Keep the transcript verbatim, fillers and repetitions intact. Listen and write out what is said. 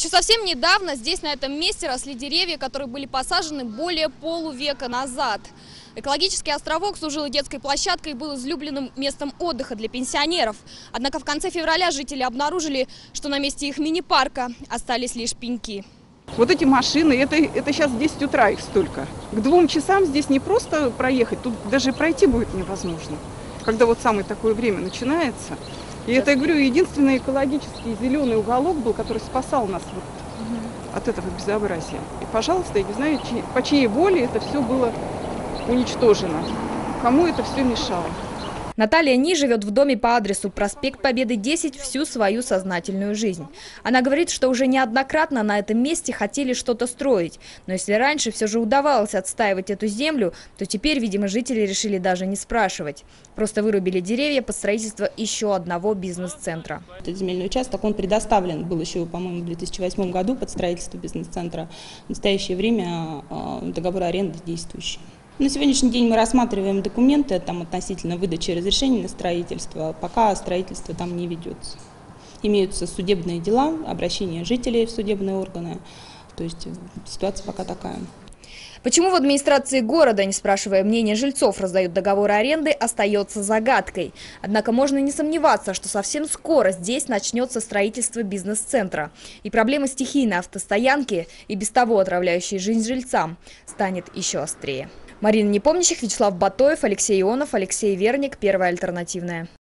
Еще совсем недавно здесь, на этом месте, росли деревья, которые были посажены более полувека назад. Экологический островок служил и детской площадкой и был излюбленным местом отдыха для пенсионеров. Однако в конце февраля жители обнаружили, что на месте их мини-парка остались лишь пеньки. Вот эти машины, это, это сейчас десять утра их столько. К двум часам здесь не просто проехать, тут даже пройти будет невозможно, когда вот самое такое время начинается. И это, я говорю, единственный экологический зеленый уголок был, который спасал нас вот угу. от этого безобразия. И, пожалуйста, я не знаю, чьи, по чьей воле это все было уничтожено, кому это все мешало. Наталья Ни живет в доме по адресу проспект Победы, десять всю свою сознательную жизнь. Она говорит, что уже неоднократно на этом месте хотели что-то строить. Но если раньше все же удавалось отстаивать эту землю, то теперь, видимо, жители решили даже не спрашивать. Просто вырубили деревья под строительство еще одного бизнес-центра. Этот земельный участок, он предоставлен был еще, по-моему, в две тысячи восьмом году под строительство бизнес-центра. В настоящее время договор аренды действующий. На сегодняшний день мы рассматриваем документы там, относительно выдачи разрешений на строительство, пока строительство там не ведется. Имеются судебные дела, обращения жителей в судебные органы, то есть ситуация пока такая. Почему в администрации города, не спрашивая мнения жильцов, раздают договоры аренды, остается загадкой. Однако можно не сомневаться, что совсем скоро здесь начнется строительство бизнес-центра. И проблема стихийной автостоянки, и без того отравляющей жизнь жильцам, станет еще острее. Марина Непомнящих, Вячеслав Батоев, Алексей Ионов, Алексей Верник, Первая альтернативная.